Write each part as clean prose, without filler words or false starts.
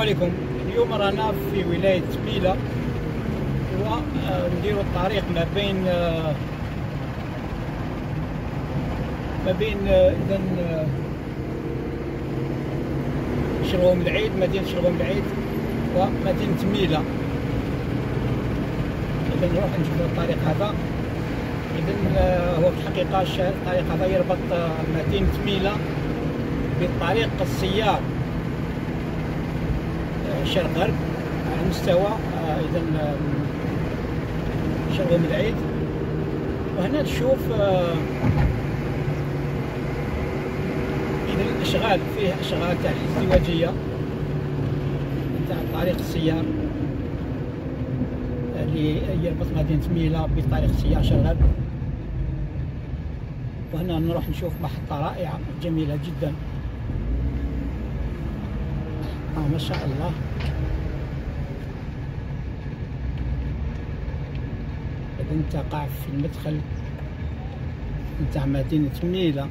عليكم. اليوم رانا في ولاية تميلة ونديروا الطريق ما بين شلغوم العيد، مدينة شلغوم العيد ومدينة تميلة. إذا نروح نشوفوا الطريق هذا. إذا هو في الحقيقة الطريق هذا يربط مدينة تميلة بالطريق السيار شرق غرب على مستوى إذا شلغوم العيد. وهنا تشوف إذا الأشغال، فيه أشغال تاع ازدواجية تاع طريق السيار اللي يربط مدينة تميلة بطريق السيار شرق غرب. وهنا نروح نشوف محطة رائعة جميلة جدا. ما شاء الله. إذا تقع في المدخل نتاع مدينة تميلة،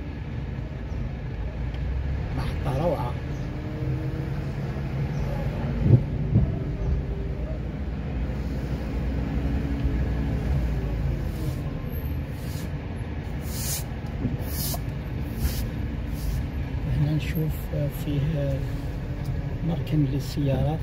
محطة روعة. هنا نشوف فيه مركن للسيارات.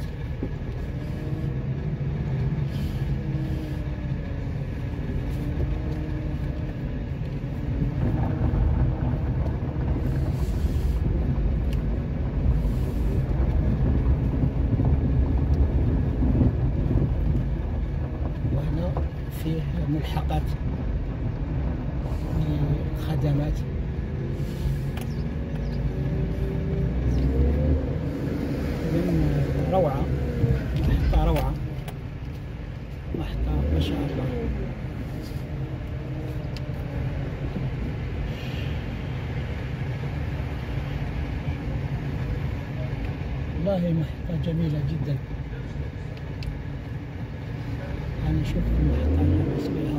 وهنا فيه ملحقات للخدمات. روعة، محطة روعة، محطة ما شاء الله. والله محطة جميلة جدا. أنا نشوف المحطة اللي نحس بها.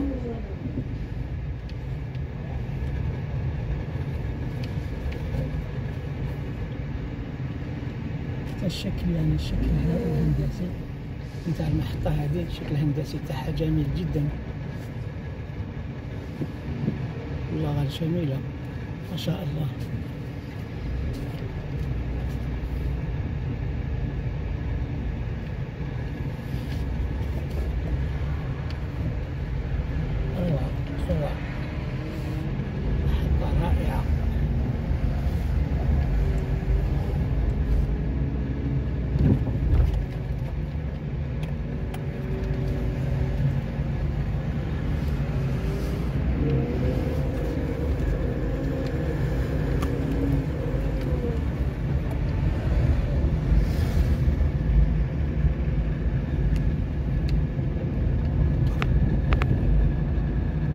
الشكل يعني الشكل الهندسي نتاع المحطة هذه، الشكل الهندسي تاعها جميل جدا. والله غير جميلة ما شاء الله.